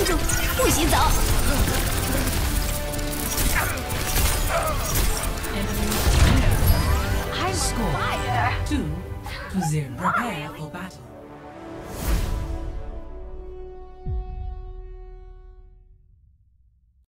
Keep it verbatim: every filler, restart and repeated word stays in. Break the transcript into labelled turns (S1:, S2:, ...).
S1: 记住，不许走。
S2: Score two to zero. Prepare for battle.